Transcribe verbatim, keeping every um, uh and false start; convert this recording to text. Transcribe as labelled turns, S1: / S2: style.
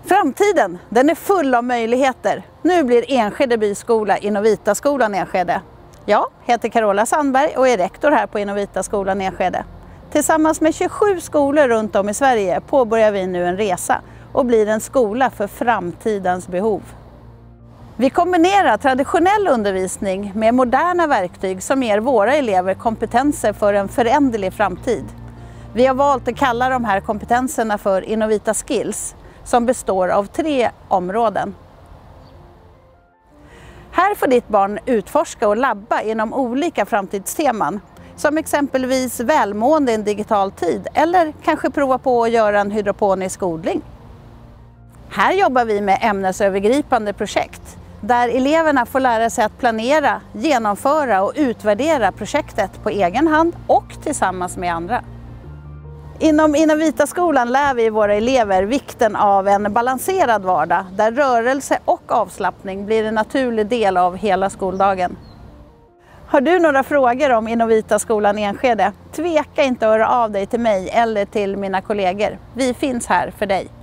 S1: Framtiden, den är full av möjligheter. Nu blir Enskede byskola Innovitaskolan Enskede. Jag heter Carola Sandberg och är rektor här på Innovitaskolan Enskede. Tillsammans med tjugosju skolor runt om i Sverige påbörjar vi nu en resa och blir en skola för framtidens behov. Vi kombinerar traditionell undervisning med moderna verktyg som ger våra elever kompetenser för en föränderlig framtid. Vi har valt att kalla de här kompetenserna för Innovita Skills, som består av tre områden. Här får ditt barn utforska och labba inom olika framtidsteman, som exempelvis välmående i en digital tid eller kanske prova på att göra en hydroponisk odling. Här jobbar vi med ämnesövergripande projekt där eleverna får lära sig att planera, genomföra och utvärdera projektet på egen hand och tillsammans med andra. Inom Innovitaskolan lär vi våra elever vikten av en balanserad vardag där rörelse och avslappning blir en naturlig del av hela skoldagen. Har du några frågor om Innovitaskolan Enskede? Tveka inte att höra av dig till mig eller till mina kollegor. Vi finns här för dig.